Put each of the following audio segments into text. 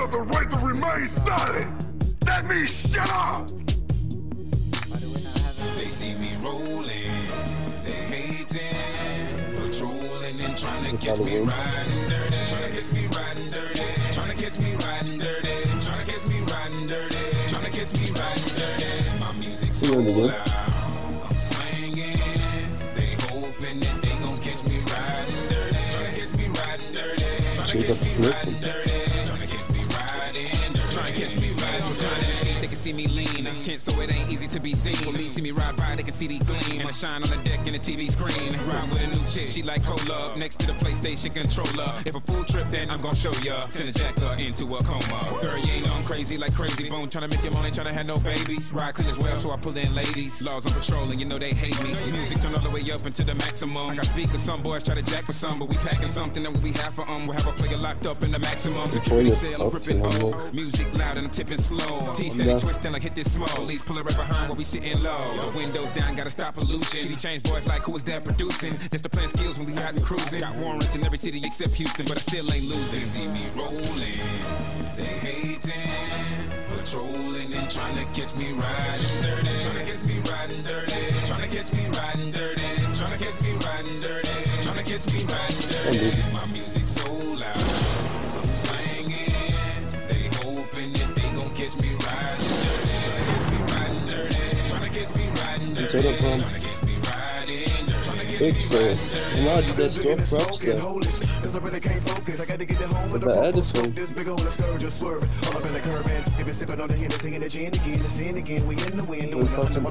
have the right to remain silent. That means shut up. They see me rolling, they hating, patrolling and trying to catch me riding dirty, trying to catch me riding dirty, trying to catch me riding dirty, trying to catch me riding dirty, trying to catch me riding dirty. My music's so loud, I'm swinging, they hoping that they gon' catch me riding dirty, trying to catch me riding dirty, trying to catch me riding dirty, trying to catch me riding dirty, trying to catch me riding dirty. They can see me lean, tense so it ain't easy to be seen. When me see me ride by, they can see the gleam and the shine on the deck and the TV screen. Ride with a new chick, she like cola, next to the PlayStation controller. If a full trip, then I'm gon' show ya. Send a jacker into a coma. Girl, you ain't on crazy like Crazy Bone, tryna make your money, tryna have no babies. Ride clean as well, so I pull in ladies. Laws on patrol, and you know they hate me. Music turn all the way up into the maximum. I got speakers, some boys try to jack for some, but we packing something that we have for We'll have a player locked up in the maximum. Security sale, I'm ripping home. Music loud and I'm tipping slow. T steady twisting like hit this small. Police pulling right behind while we sitting low. Windows down, gotta stop pollution. City change boys like who is that producing? That's the plan skills when we out and cruising. Got warrants in every city except Houston, but I still ain't losing. They see me rolling, they hating, patrolling and trying to catch me riding dirty, trying to catch me riding dirty, trying to catch me riding dirty, trying to catch me riding dirty, trying to catch me riding dirty. My music's so loud, I'm swinging, they hoping that they gon' catch me riding dirty, trying to catch me riding dirty, trying to catch me riding dirty, trying to catch me riding dirty. Big fan. Now that's your props there. I really can't focus. I got to get it home with the scope. This big old scourge just swerving. All up in the curb, man. They been sipping on the Hennessy and the gin again. The sin again. We in the wind. Roll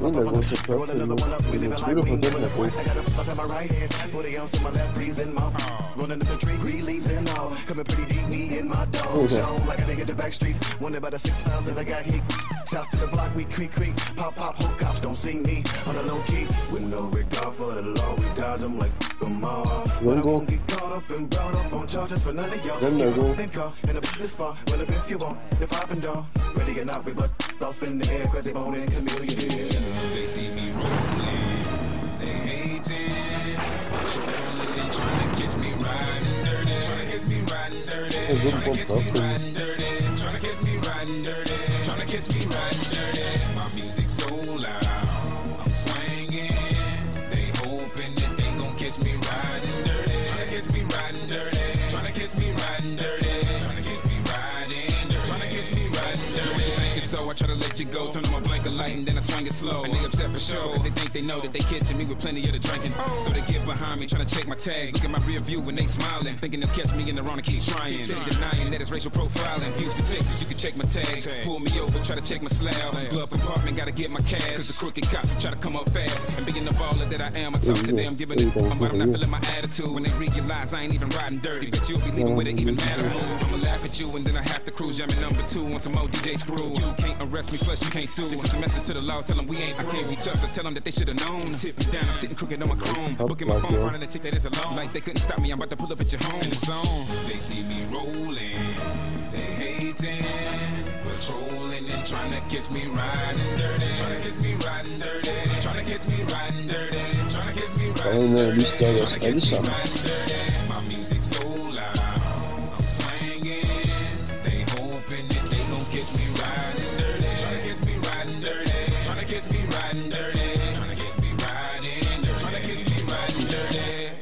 another one up. We living like we in the front. I got a puff in my right hand. 40 ounce in my left, freezing my rolling up the tree, green leaves and all. Coming pretty deep, me and my dog. Show like I hit the back streets. Wonder about the 6 pounds that I got hit. Shouts to the block, we creak. Pop, hope cops don't see me on the low key. With no regard for the law, we dodge them like them all. But I won't get caught up and brought up on charges for none of y'all. Then call and up this far. Well, if you want, the poppin' dog. Ready or not, we butt off in the air, cause they bone and chameleon here. They see me rolling, they hating, patrolling and trying to catch me riding dirty, trying to catch me riding dirty, trying to catch me riding dirty, trying to catch me riding dirty, trying to catch me riding dirty. My music's so loud, I'm swinging, they hoping that they gon' catch me riding dirty, trying to catch me riding dirty, trying to catch me riding dirty, trying to catch me riding dirty, trying to catch me riding dirty. What you thinking? So I try to let you go, turn on my blanket light and then I swing it slow. And they upset for sure, cause they think they know that they catching me with plenty of the drinking. So they get behind me, trying to check my tags. Look at my rear view when they smiling, thinking they'll catch me in the wrong and keep trying. They denying that it's racial profiling. Houston, Texas, you can check my tags. Pull me over, try to check my slab. Glove compartment, gotta get my cash. Cause the crooked cops try to come up fast. And being the baller that I am, I talk to them, giving it but I'm not feeling my attitude. When they realize I ain't even riding dirty, but you'll be leaving with it even matter. I'ma laugh at you and then I have to cruise. Jamming number 2 on some old DJ screw. You can't arrest me, plus you can't sue. This is a message to the law, tell them we ain't, I can't be touched. So tell them that they should've known. Tip me down, I'm sitting crooked on my chrome. Booking my phone, finding a chick that is alone. Like they couldn't stop me, I'm about to pull up at your home. In the zone. They see me rolling, they hating, patrolling and trying to catch me riding dirty, trying to catch me riding dirty, trying to catch me riding dirty, trying to catch me riding dirty, trying to catch me riding dirty. My music's so loud, I'm swinging, they hoping that they gon' catch me riding dirty, trying to catch me riding dirty, trying to catch me riding dirty, trying to catch me riding dirty, trying to catch me riding dirty.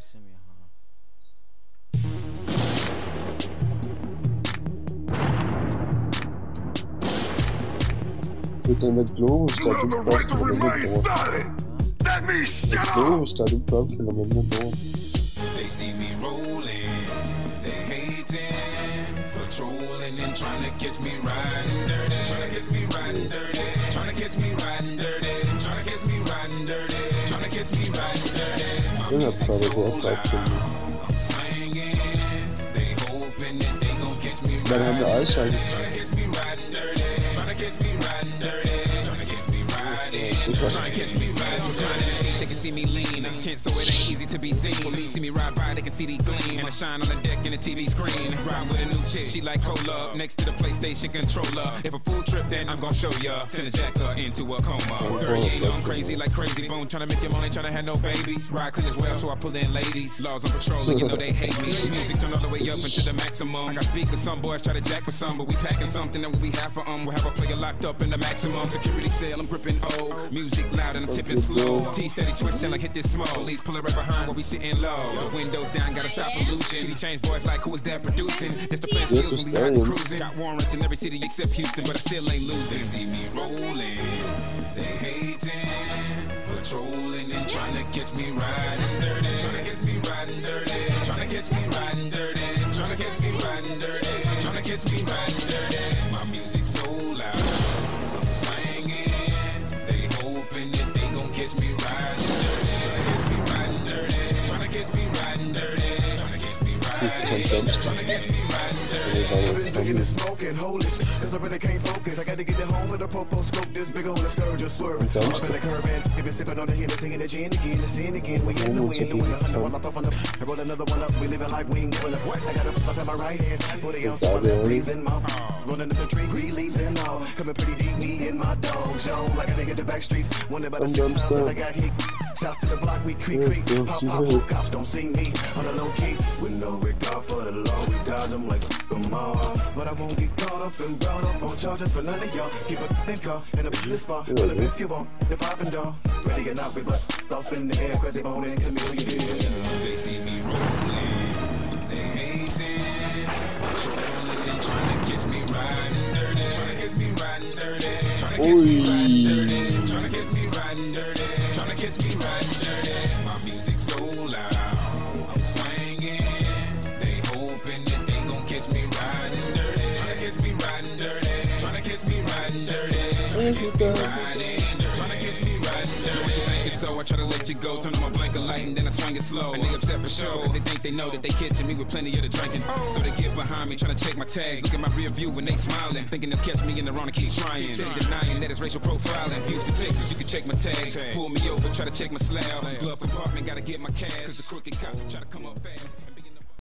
Den der globe You have the right to remain silent. That means shut up. Globe started 12 kilometers more. They see me rolling, they hating, patrolling and trying to catch me riding dirty, trying to catch me riding dirty, trying to catch me riding dirty, trying to catch me riding dirty, trying to catch me riding dirty. My music's so loud, I'm swinging, they hoping that they gon' catch me riding dirty, trying to catch me riding dirty, trying to catch me riding dirty, trying to catch me riding, trying to catch me riding dirty. they can see me lean. Tense so it ain't easy to be seen. When me see me ride by, they can see the gleam. And I shine on the deck in the TV screen. Ride with a new chick, she like cola. Next to the PlayStation controller. If a full trip, then I'm gon' show ya. Send a jacker into a coma. Girl, you ain't on crazy like Crazy Bone. Tryna make your money, tryna have no babies. Ride clean as well, so I pull in ladies. Laws on patrol, and you know they hate me. Music turn all the way up into the maximum. I got speakers, some boys try to jack for some, but we packing something that we have for We'll have a player locked up in the maximum security cell. I'm gripping O. Music loud and I'm tipping slow. T steady twisting like hit this small. Police pulling right behind while we sitting low. The windows down, gotta stop pollution. City change boys like who is that producing? That's the plan skills when we out cruising. Got warrants in every city except Houston, but I still ain't losing. They see me rolling, they hating, patrolling and trying to catch me riding dirty. Trying to catch me riding dirty. Trying to catch me riding dirty. Trying to catch me riding dirty. Trying to catch me riding dirty. My music so loud, I'm swinging. They hoping that they gon' catch me riding dirty. Trying to catch me riding dirty. Trying to catch me riding dirty. Trying to catch me riding. Trying to catch me riding dirty. Drinking and smoking, holy shit, cause I really can't focus. I gotta get it home with a popo scope. This big on the skirt just swerving. Up in the curb and they been sipping on the Hennessy and the gin again, the sin again. We in the wind, doing 100 while I puff on the. I roll another one up. We living like we ain't doing it. I got a puff in my right hand, 40 ounce on the breeze in my. Rolling up the tree, green leaves and all. Coming pretty deep, me and my dog. Show like a nigga the back streets. Wonder about the 6 pounds that I got hit. Shouts to the block, we creep. Pop, cops don't see me on the low key. With no regard for the law, we dodge them like them all. But I won't get caught up and brought up on charges for none of y'all. Keep a think car in a this far. Pull up if you want, the poppin' dog. Ready or not, we butt off in the air, Crazy Bone and Chameleon. They see me rolling, they hating, patrolling and trying to catch me riding dirty. Trying to catch me riding dirty. Trying to catch me riding dirty. Trying to catch me riding dirty. Trying to catch me riding dirty. My music so loud, I'm swinging. They hoping that they gon' catch me riding dirty. Trying to catch me riding dirty. Trying to catch me riding dirty. Trying to catch me riding dirty. Trying to catch me riding dirty. What you thinking? So I try to let you go. Turn on my blanket light and then I swing it slow. And they upset for sure, cause they think they know that they catching me with plenty of the drinking. So they get behind me, trying to check my tags. Look at my rear view when they smiling, thinking they'll catch me in the wrong and keep trying. Steady denying that it's racial profiling. Houston, Texas, you can check my tags. Pull me over, try to check my slab. Glove compartment, gotta get my cash. Cause the crooked cop try to come up fast.